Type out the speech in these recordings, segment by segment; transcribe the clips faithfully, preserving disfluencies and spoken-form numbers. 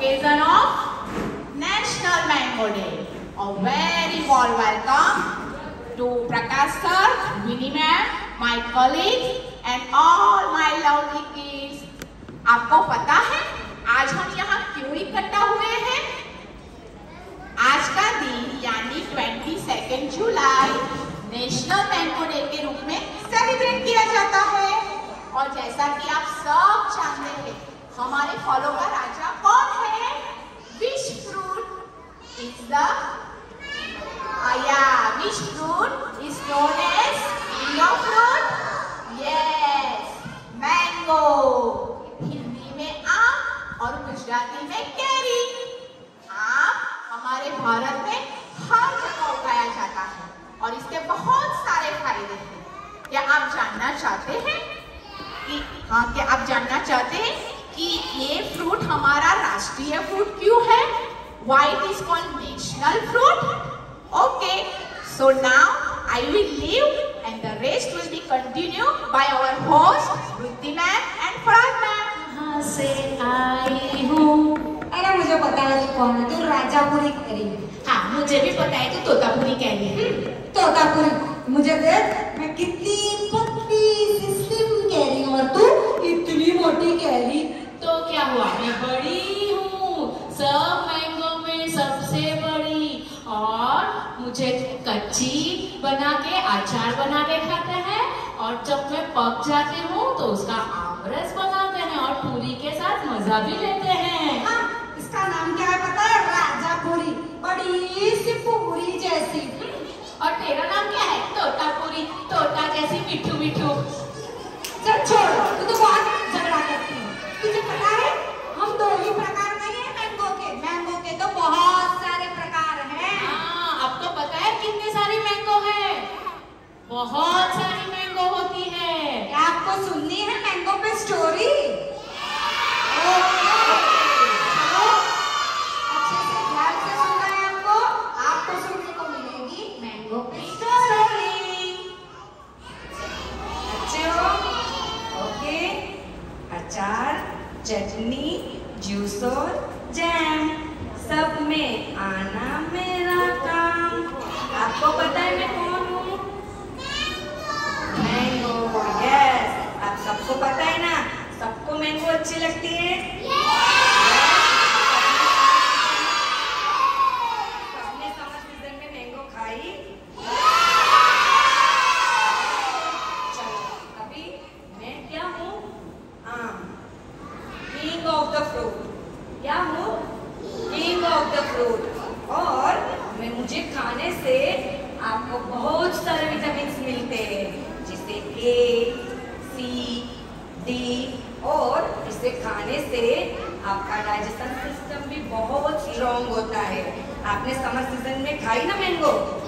occasion of National Mango Day. A very warm welcome to Prakash sir, Winnie ma'am, my colleagues and all my lovely kids. आपको पता है आज हम यहाँ क्यों इकट्ठा हुए हैं? आज का दिन यानी बाईस जुलाई नेशनल मैंगो डे के रूप में सेलिब्रेट किया जाता है। और जैसा कि आप सब जानते हैं, हमारे फलों का राजा कौन है? Which fruit is the yeah, which fruit is known as king of fruit? Yes, mango. Hindi में आम और गुजराती में कैरी। आम हमारे भारत में हर जगह उगाया जाता है और इसके बहुत सारे फायदे हैं। क्या आप जानना चाहते हैं कि हाँ क्या आप जानना चाहते हैं कि ये फ्रूट हमारा राष्ट्रीय फ्रूट क्यों है? Why it is called national fruit? Okay, so now I will leave and the rest will be continued by our host Ruti ma'am and Farad ma'am. कहाँ से आई हूँ? अरे मुझे पता है तू कौन है, तू राजापुरी कैरी। हाँ मुझे भी पता है तू तोतापुरी कैरी है। तोतापुरी, मुझे देख मैं कितनी पतली सी स्लिम कैरी हूँ और तू इतनी मोटी कैरी। तो क्या हुआ, मैं बड़ी हूँ, सब मैंगो में सबसे बड़ी। और मुझे कच्ची बना के अचार बना के खाते हैं और जब मैं पक जाती हूँ तो उसका आमरस बनाते हैं और पूरी के साथ मजा भी लेते हैं। हाँ, इसका नाम क्या है पता है? राजापुरी, बड़ी सी पूरी जैसी। और तेरा नाम क्या है? तोतापुरी, तोता जैसी मिठू मिठू। चल छोड़, तू तो बहुत झगड़ा करती है। तुझे पता है हम दो ही प्रकार नहीं है मैंगो के, मैंगो के तो बहुत सारे प्रकार हैं। हाँ, आपको पता है कितने सारी मैंगो है? बहुत सारी मैंगो होती है। क्या आपको सुननी है मैंगो पे स्टोरी? अच्छे से ध्यान से सुनना है आपको, आपको सुनने को मिलेगी मैंगो पे स्टोरी। अच्छे हो? ओके, अचार, चटनी, जूस और जैम सब में आना मेरा काम। आपको पता है मैं कौन हूँ? मैंगो। यस, आप सबको पता है ना, सबको मैंगो अच्छी लगती है। सबने समर सीजन में मैंगो खाई? चलो अभी मैं क्या हूँ? आम, किंग ऑफ द फ्रूट। क्या हूँ? King of the fruit. और मैं मुझे खाने से आपको बहुत सारे विटामिन्स मिलते हैं, जिसे ए, सी, डी और इसे खाने से आपका डाइजेशन सिस्टम भी बहुत स्ट्रॉन्ग होता है। आपने समर सीजन में खाई ना मैंगो?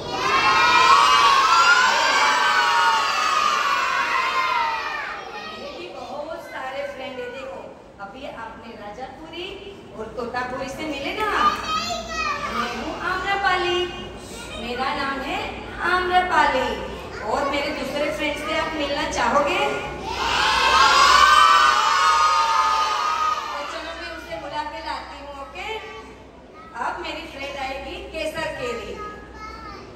मेरे भी बहुत सारे फ्रेंड है। देखो अभी आपने राजापुरी और तोतापुरी से मिले ना। मैं हूँ आम्रपाली, मेरा नाम है आम्रपाली। और मेरे दूसरे फ्रेंड से आप मिलना चाहोगे? तो चलो मैं उसे बुला के लाती हूँ। ओके, अब मेरी फ्रेंड आएगी केसर केरी।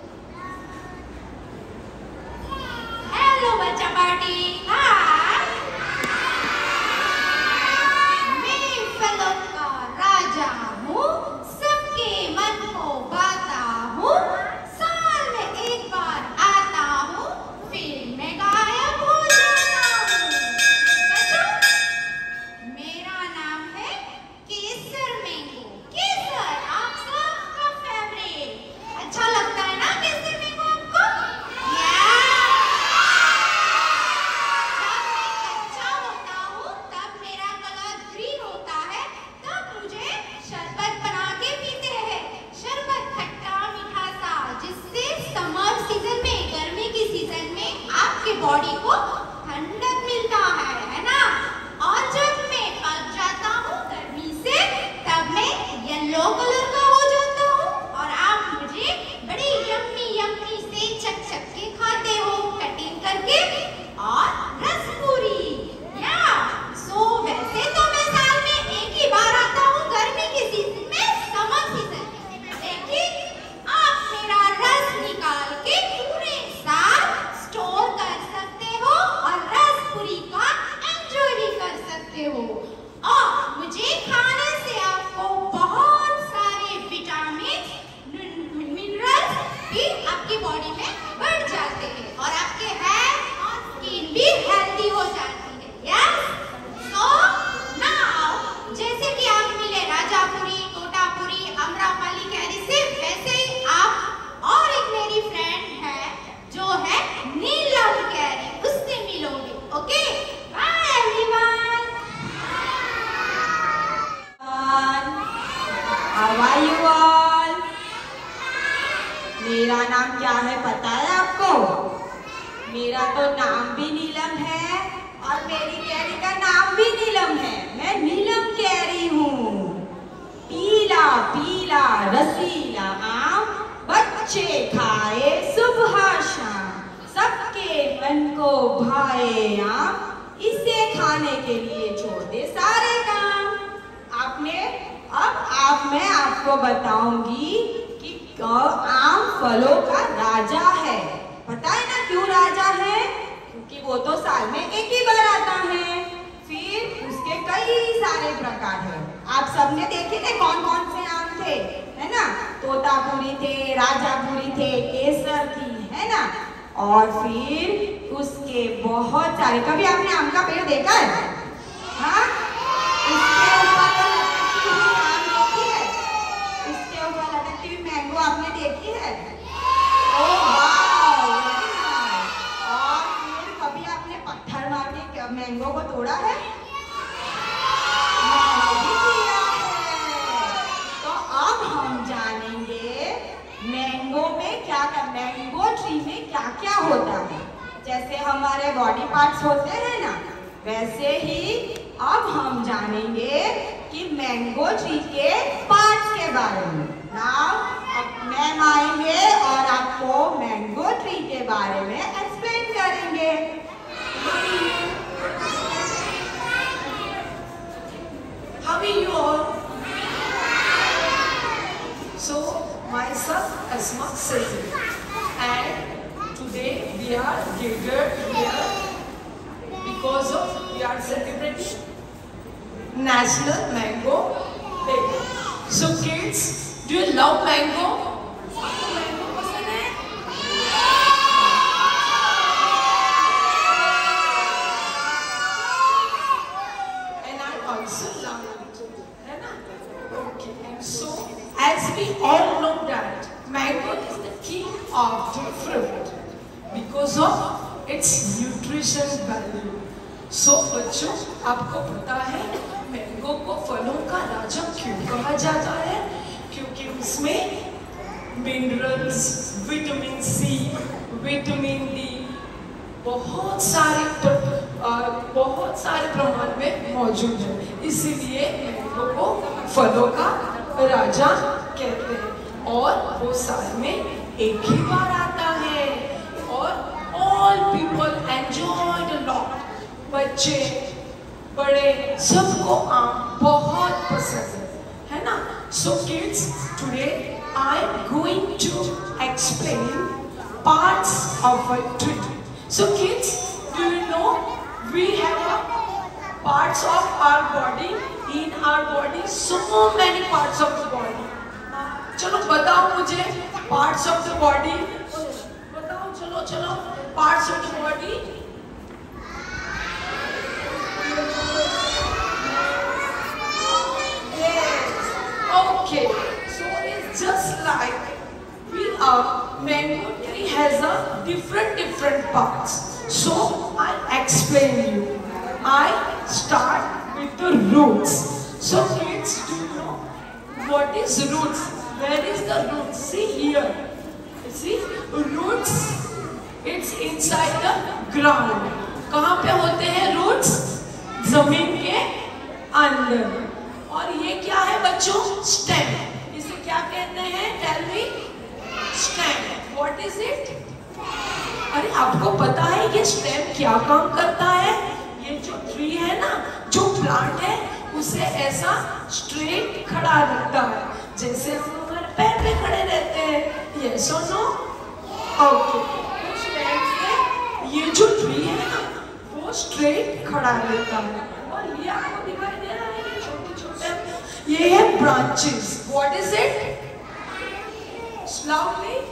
मेरा तो नाम भी नीलम है और मेरी कैरी का नाम भी नीलम है। मैं नीलम कैरी हूँ। पीला पीला रसीला आम बच्चे खाए सुबह शाम, सबके मन को भाए आम, इसे खाने के लिए छोड़ दे सारे काम। आपने अब आप मैं आपको बताऊंगी कि आम फलों का राजा है। पता है ना क्यों राजा है? क्योंकि वो तो साल में एक ही बार आता है। फिर उसके कई सारे प्रकार हैं। आप सबने देखे थे कौन कौन से आम थे, है ना? तोतापुरी थे, राजापुरी थे, केसर थी, है ना? और फिर उसके बहुत सारे। कभी आपने आम का पेड़ देखा है? हाँ? इसके ऊपर लटकती हुई आम देखी है? इसके ऊपर लटकती हुई मैंगो आपने देखी है? ओह वाव! और फिर कभी आपने पत्थर मार के मैंगो को तोड़ा है? मैंने भी किया है। तो अब हम जानेंगे मैंगो में क्या क्या, मैंगो ट्री में क्या क्या होता है। जैसे हमारे बॉडी पार्ट्स होते हैं ना, वैसे ही अब हम जानेंगे कि मैंगो ट्री के पार्ट्स के बारे में। नाउ अब मैम आएंगे और आपको मैंगो ट्री के बारे में एक्सप्लेन करेंगे। How are you all? So, myself Asma Sayyid, and today we are gathered here because of we are celebrating National Mango Day. So kids, do you love mango? Mango पसंद है? And I also love it, है ना? Okay. And so, as we all know that mango is the king of the fruit because of its nutrition value. So बच्चों, आपको पता है mango को फलों का राजा क्यों कहा जाता है? क्योंकि उसमें minerals, vitamin C, vitamin D बहुत सारे बहुत सारे प्रमाण में मौजूद है। इसीलिए मैंगो को फलों का राजा कहते हैं और वो साल में एक ही बार आता है और all people enjoy a lot. बच्चे बड़े सबको आम बहुत पसंद है, है ना? So kids, today I am going to explain parts of a tree. So kids, do you know we have a parts of our body? In our body, so many parts of the body. चलो बताओ मुझे parts of the body. बताओ चलो चलो parts of the body. Okay, so it's just like we are, mango tree has a different different parts. So I'll explain you. I start with the roots. So kids, do you know what is roots? Where is the roots? See here. See roots. It's inside the ground. कहाँ पे होते हैं roots? जमीन के अंदर। और ये क्या है बच्चों? स्टेम। इसे क्या कहते हैं? Tell me. Stem. What is it? अरे आपको पता है ये स्टेम क्या काम करता है? ये जो ट्री है ना, जो प्लांट है, उसे ऐसा स्ट्रेट खड़ा रखता है, जैसे हम हमारे पैर पे खड़े रहते हैं। यस और नो? ओके। स्टेम से ये जो ट्री है ना, वो स्ट्रेट खड़ा रहता है। और ये आपको दिखाई दे रहा है ये है branches. What is it? Loudly.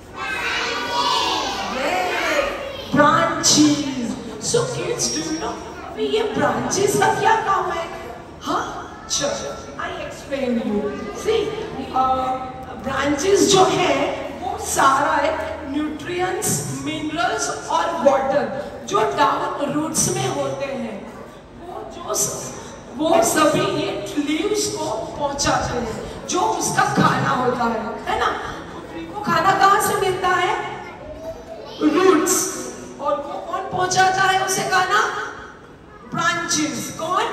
Yeah. Branches. So kids, do you know? अभी ये branches का क्या काम है? हाँ? चलो, I explain you. See, uh, branches जो है, वो सारा है nutrients, minerals और water जो down roots में होते हैं, वो जो वो सभी ये लीव्स को पहुंचाते हैं, जो उसका खाना होता है, है ना? ट्री को खाना कहाँ से मिलता है? रूट्स। और वो पहुंचाता है उसे खाना? ब्रांचेस। कौन?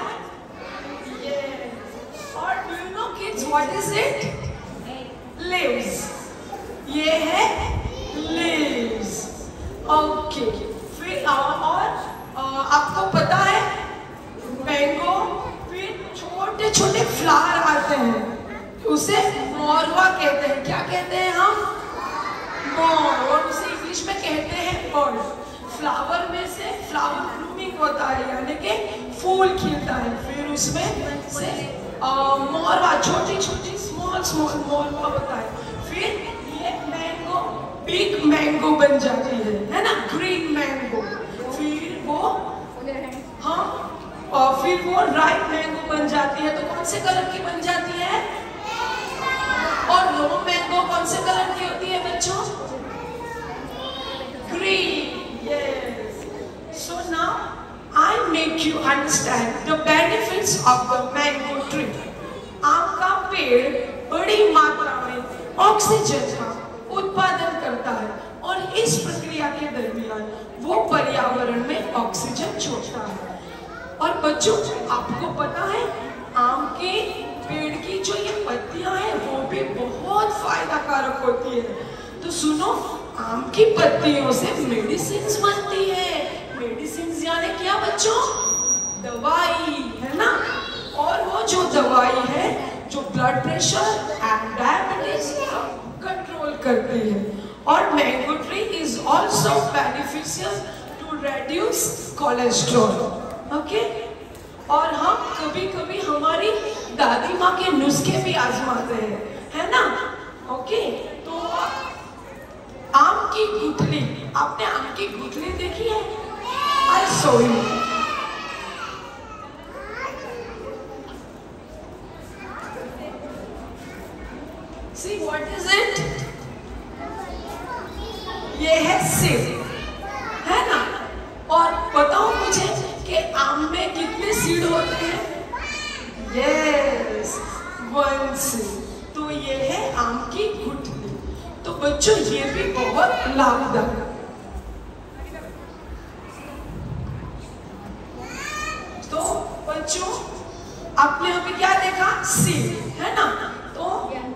yes. और do you know kids what is it? Leaves. ये है लीव्स। ओके, फिर और आपको पता है मैंगो फिर छोटे छोटे फ्लावर आते हैं, उसे मोरवा कहते हैं। क्या कहते हैं हम? मोर। और उसे इंग्लिश में कहते हैं बर्ड। फ्लावर में से फ्लावर ब्लूमिंग होता है, यानी कि फूल खिलता है, फिर उसमें से मोरवा छोटी छोटी स्मॉल स्मॉल मोरवा होता है। फिर ये मैंगो बिग मैंगो बन जाती है, है ना, ग्रीन मैंगो। फिर वो हाँ और फिर वो राइट मैंगो बन जाती है। तो कौन से कलर की बन जाती है? और रो मैंगो कौन से कलर की होती है बच्चों? Green. Yes. So now I make you understand the benefits of the mango tree. आम का पेड़ बड़ी मात्रा में ऑक्सीजन का उत्पादन करता है और इस प्रक्रिया के दरमियान वो पर्यावरण में ऑक्सीजन छोड़ता है। और बच्चों, आपको पता है आम के पेड़ की जो ये पत्तियां हैं वो भी बहुत फायदा कारक होती है। तो सुनो, आम की पत्तियों से मेडिसिन बनती है। मेडिसिन यानी क्या बच्चों? दवाई, है ना। और वो जो दवाई है जो blood pressure and diabetes control करती है। और mango tree is also beneficial to reduce cholesterol. Okay, और हम कभी कभी हमारी दादी माँ के नुस्खे भी आजमाते हैं, है ना। ओके, तो आम की गुठली, आपने आम की गुठली देखी है? I show you. See what is it? ये है सेब, है ना। और बताओ मुझे कि आम में कितने सीड होते हैं? Yes, one seed. तो ये है आम की गुठली। तो बच्चों, ये भी बहुत लाभदायक। तो बच्चों, आपने अभी क्या देखा? सीड, है ना। तो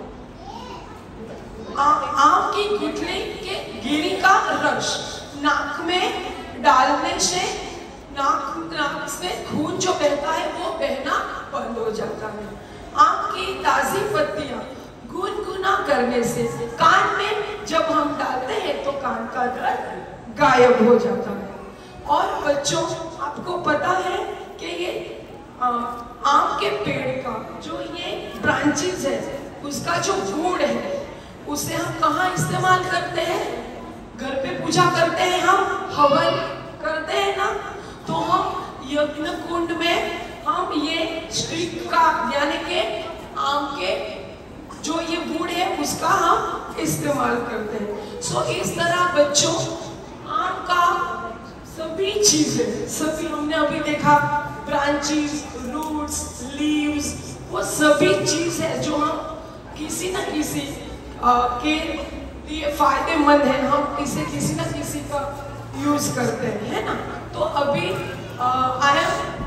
आ, आम की गुठली के गिरी का रस नाक में डालने से नाक नाक से खून जो बहता है वो बहना बंद हो जाता है। आम की ताजी पत्तियां गुनगुना करने से कान में जब हम डालते हैं तो कान का दर्द गायब हो जाता है। और बच्चों, आपको पता है कि ये आ, आम के पेड़ का जो ये ब्रांचेस है उसका जो वुड है उसे हम कहाँ इस्तेमाल करते हैं? घर पे पूजा करते हैं, हम हवन करते हैं ना। तो हम यज्ञ कुंड में हम ये स्टिक का यानी कि आम के जो ये वुड है उसका हम इस्तेमाल करते हैं। सो so, इस तरह बच्चों, आम का सभी चीजें, सभी हमने अभी देखा ब्रांचेस, रूट्स, लीव्स, वो सभी चीज है जो हम किसी न किसी आ, के लिए फायदेमंद है। हम इसे किसी न किसी का यूज करते हैं, है ना। तो अभी I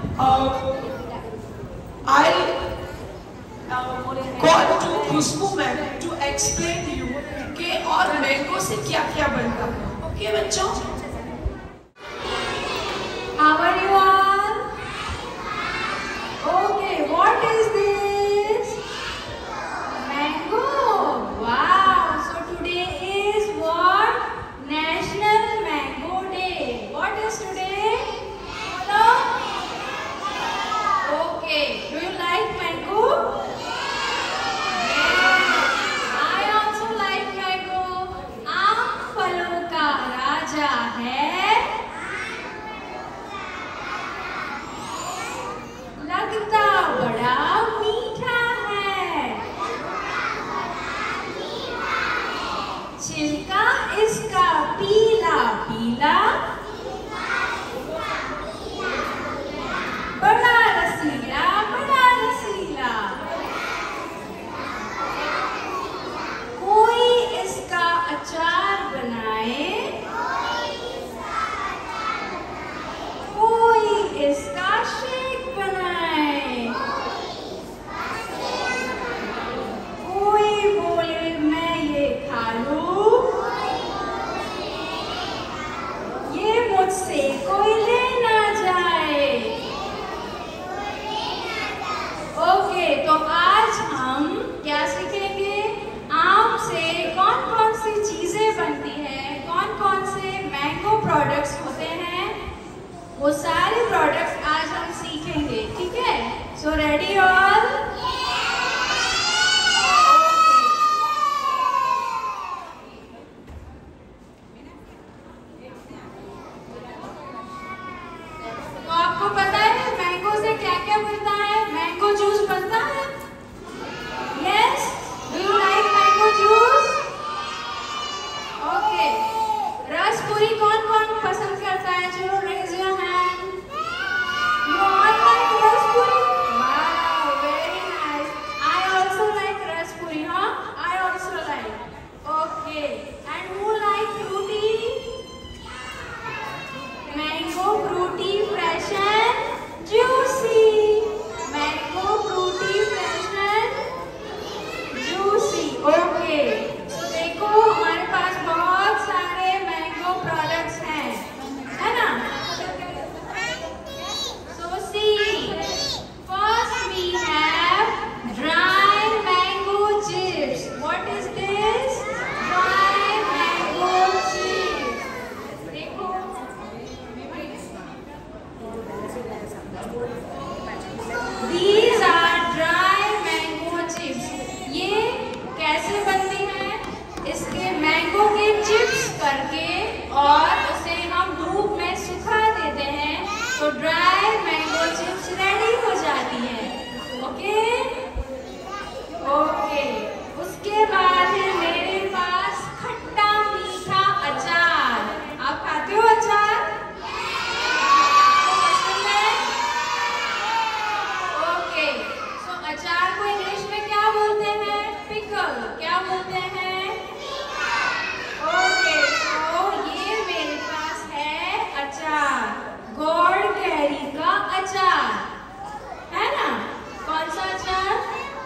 I call to Khushboo ma'am to explain you के और मैंगो से क्या क्या बनता है। ओके बच्चों, How are you all? Okay, what is this? Mango. Wow. So today is what? National Mango Day. What is today? Hello? Okay. Do you like mango? Yes. I also like mango. आम फलों का राजा है, लगता बड़ा मीठा है, छिलका इसका पीला पीला, बड़ा रसीला बड़ा रसीला, कोई इसका अचार बनाए, प्रोडक्ट्स आज हम सीखेंगे, ठीक है? So ready all? तो आपको पता है मैंगो से क्या क्या बनता है? मैंगो जूस बनता है? Yes? Do you like mango juice? Okay. Ras puri कौन कौन पसंद करता है? चलो raise your hand. You all like ras puri? Wow, very nice. I also like ras puri, हाँ? I also like. Okay. And who like Frooti? Mango Frooti fresh and juicy. Mango Frooti fresh and juicy. Okay. तो देखो हमारे पास बहुत सारे mango products हैं, है ना? So see, first we have dry mango chips. What is this? Dry mango chips. देखो These are dry mango chips. ये कैसे बनती हैं? इसके मैंगो के चिप्स करके और उसे हम धूप में सुखा देते हैं तो ड्राई मैंगो चिप्स रेडी हो जाती हैं। Okay okay. उसके बाद है मेरे पास खट्टा मीठा अचार। आप खाते हो अचार? आपको पसंद है? ओके। सो अचार को इंग्लिश में क्या बोलते हैं? पिकल। क्या बोलते हैं? ओके। सो ये मेरे पास है अचार, गॉड कैरी का अचार, है ना? कौन सा अचार?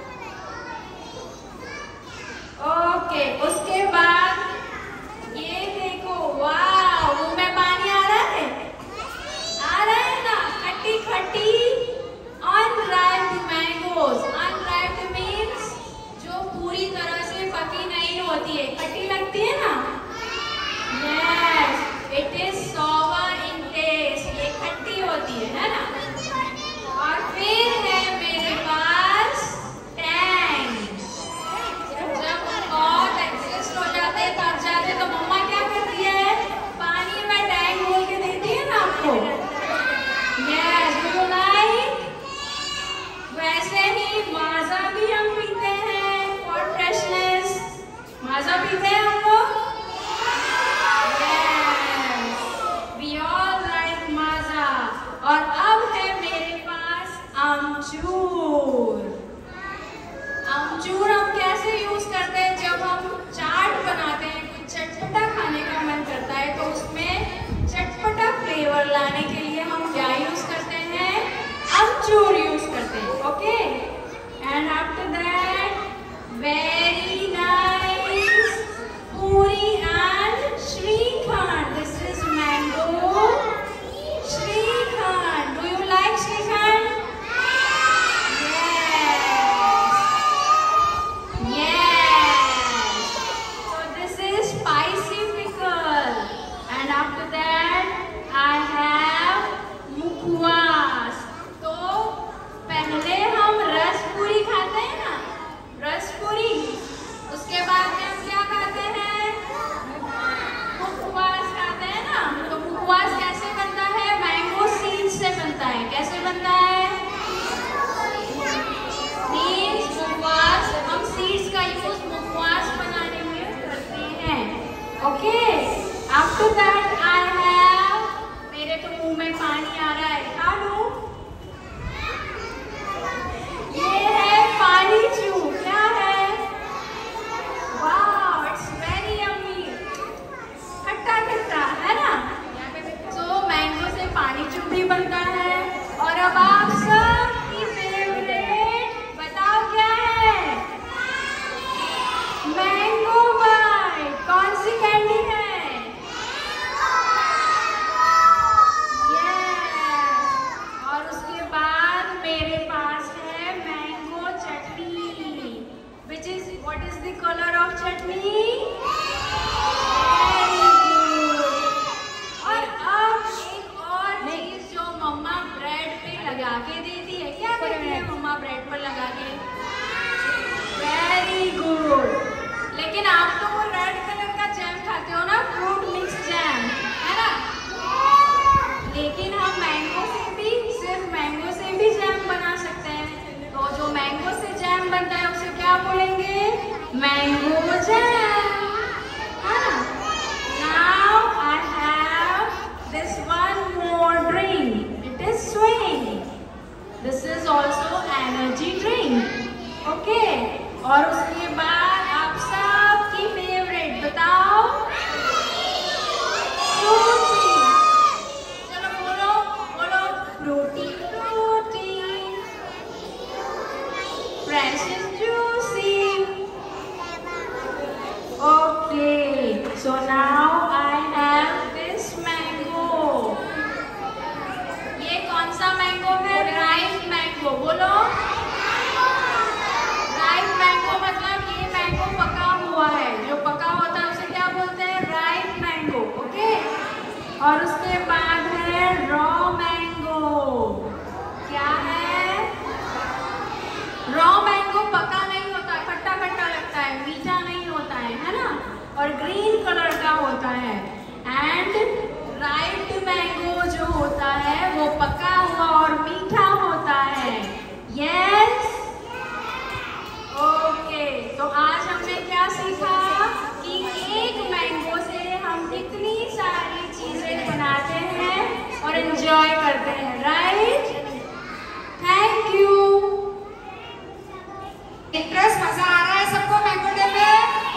ओके। उसके बाद ये देखो, वाह, मुंह में पानी आ रहा है? आ रहा है ना? खट्टी खट्टी अनराइप्ड मैंगोज। अनराइप्ड मीन्स जो पूरी तरह से पकी नहीं होती है, खट्टी लगती है ना? Yes, it is sour in taste. ये खट्टी होती है, है ना? और फिर है मेरे पास टैंग। जब बहुत एग्जिस्ट हो जाते हैं, थक जाते हैं, तो मम्मा क्या करती है? पानी में टैंग घोल के देती है ना आपको? Yes, do you like? वैसे ही माजा भी हम पीते हैं फॉर फ्रेशनेस। माजा पीते हैं हम लोग? Yes, we all like Maaza. और अब है मेरे पास अमचूर। अमचूर हम कैसे यूज करते हैं? जब हम चाट बनाते हैं, कुछ चटपटा खाने का मन करता है, तो उसमें चटपटा फ्लेवर लाने के लिए हम क्या यूज करते हैं? अमचूर यूज करते हैं। Okay. And after that very nice puri and shrikhand. This is mango shrikhand. Do you like shrikhand? Yes. Yes. So this is spicy pickle. And after that I have mukhwas. तो पहले हम रस पूरी खाते हैं ना? रस पूरी। उसके बाद में हम क्या खाते हैं? मुखवास खाते हैं ना? तो मुखवास कैसे बनता है? मैंगो सीड से बनता है। कैसे बनता है? सीड्स, मुखवास। हम सीड्स का यूज मुखवास बनाने में करते हैं। ओके। आफ्टर दैट आई हैव, मेरे तो मुंह में पानी आ रहा है, खा लूं? ये है पानी चू। क्या है? वाह, इट्स वेरी यम्मी। खट्टा खट्टा, है ना? तो मैंगो से पानी चू भी बनता है। और अब आप सबकी फेवरेट बताओ क्या है? Mango bite. कौन सी कैंडी है? यस, लगा के देती है। क्या करती है मम्मा ब्रेड पर लगा के? Very good. लेकिन आप तो वो रेड कलर का जैम खाते हो ना, फ्रूट मिक्स जैम, है ना? लेकिन हम मैंगो से भी, सिर्फ मैंगो से भी जैम बना सकते हैं। तो जो मैंगो से जैम बनता है उसे क्या बोलेंगे? मैंगो जैम, है ना? Now I have this one more drink. It is swing. This is also energy drink. Okay. और उसके बाद आप सबकी फेवरेट बताओ, फ्रूटी। चलो बोलो बोलो, Frooti Frooti, fresh and juicy. Okay, so now I have this mango. ये कौन सा मैंगो है? Ripe mango. बोलो राइप मैंगो मतलब ये मैंगो पका हुआ है। जो पका होता है उसे क्या बोलते हैं? Ripe mango. ओके। और उसके बाद है रॉ मैंगो। क्या है? रॉ मैंगो पका नहीं होता, खट्टा खट्टा लगता है, मीठा नहीं होता है, है ना? और ग्रीन कलर का होता है। एंड राइप मैंगो जो होता है वो पका हुआ और मीठा होता है। यस। ओके, तो आज हमने क्या सीखा कि एक मैंगो से हम कितनी सारी चीजें बनाते हैं और एंजॉय करते हैं, राइट? Thank you. इंटरेस्ट, मजा आ रहा है सबको मैंगो डे में?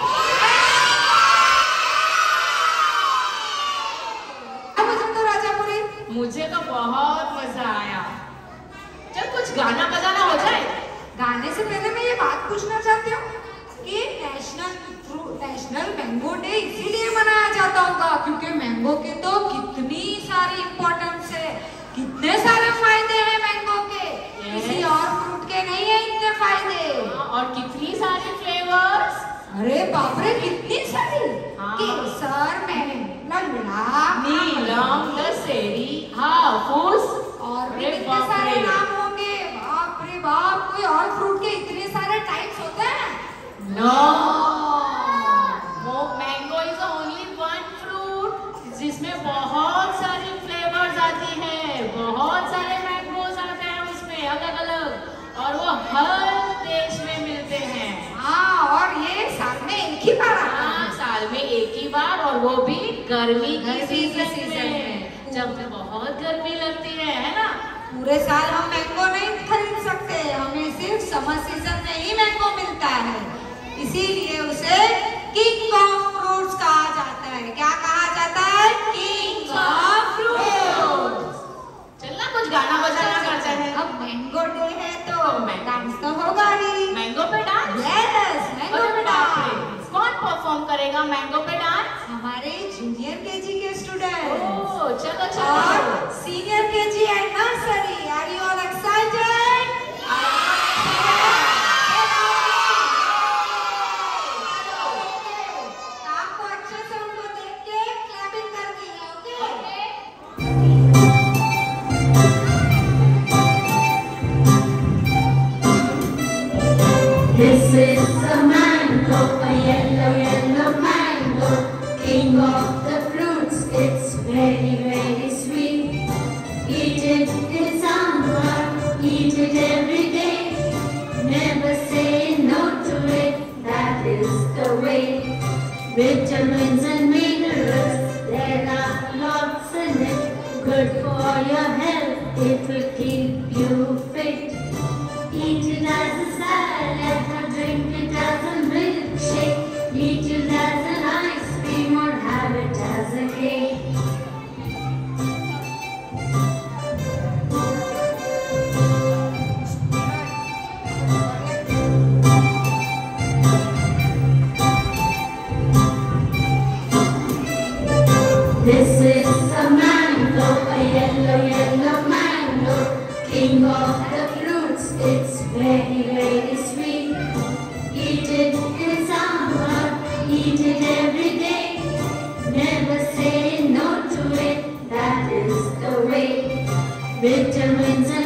तो राजापुरी, मुझे तो बहुत मजा आया। चल कुछ गाना बजाना हो जाए। गाने से पहले मैं ये बात पूछना चाहती हूँ कि नेशनल नेशनल मैंगो डे इसीलिए मनाया जाता होगा क्योंकि मैंगो के तो कितनी सारी इम्पोर्टेंस है, कितने सारे फायदे हैं मैंगो के। किसी और फ्रूट के नहीं है इतने फायदे। और कितनी सारी फ्लेवर्स। अरे बाप रे, कितनी सारी। केसर में लंगड़ा, नीलम, दशहरी, हाफूस और भी कितने सारे नाम होंगे। बाप रे बाप, कोई और फ्रूट के इतने सारे टाइप्स होते हैं? No, mango is only one fruit जिसमें बहुत सारी फ्लेवर्स आती हैं, बहुत सारे मैंगोज आते हैं उसमें अलग अलग, और वो हर देश में मिलते हैं। हाँ, और ये साल में एक ही बार आता है। साल में एक ही बार, और वो भी गर्मी की सीजन में, में, जब बहुत गर्मी लगती है, है ना? पूरे साल हम मैंगो नहीं खरीद सकते, हमें सिर्फ समर सीजन में ही मैंगो मिलता है, इसीलिए उसे किंग ऑफ फ्रूट्स कहा जाता है। क्या कहा जाता है? King of fruits. चलना कुछ गाना बजाना करते हैं। अब मैंगो डे है तो डांस तो होगा ही। मैंगो पे डांस? यस, मैंगो पे डांस। कौन परफॉर्म करेगा मैंगो पे डांस? हमारे जूनियर केजी के स्टूडेंट। ओह, चलो चलो। और senior KG and nursery. Are you all excited? आपको अच्छे से उनको देख के क्लैपिंग करनी है, okay? This is a mango, a yellow, yellow mango, king of the fruits. It's very, very sweet. Eat it in summer, eat it every day. Never say no to it, that is the way. Vitamins and minerals, there are lots in it. Good for your health, it will keep you fit. Eat it as a salad, or drink it as a milkshake. Eat it as an ice cream, or have it as a cake. This is a mango, a yellow, yellow mango, king of the fruits. It's very, very sweet. Eat it in summer, eat it every day. Never say no to it, that is the way. Vitamins and